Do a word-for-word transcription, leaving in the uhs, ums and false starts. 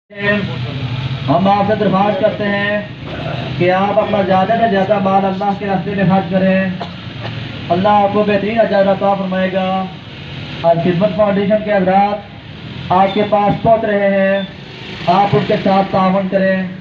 हम आपसे दरख्वास्त करते हैं कि आप अपना ज़्यादा से ज़्यादा माल अल्लाह के रास्ते में खर्च करें। अल्लाह आपको बेहतरीन अजर अता फरमाएगा। और खिदमत फाउंडेशन के हज़रात आपके पास पहुँच रहे हैं, आप उनके साथ तावन करें।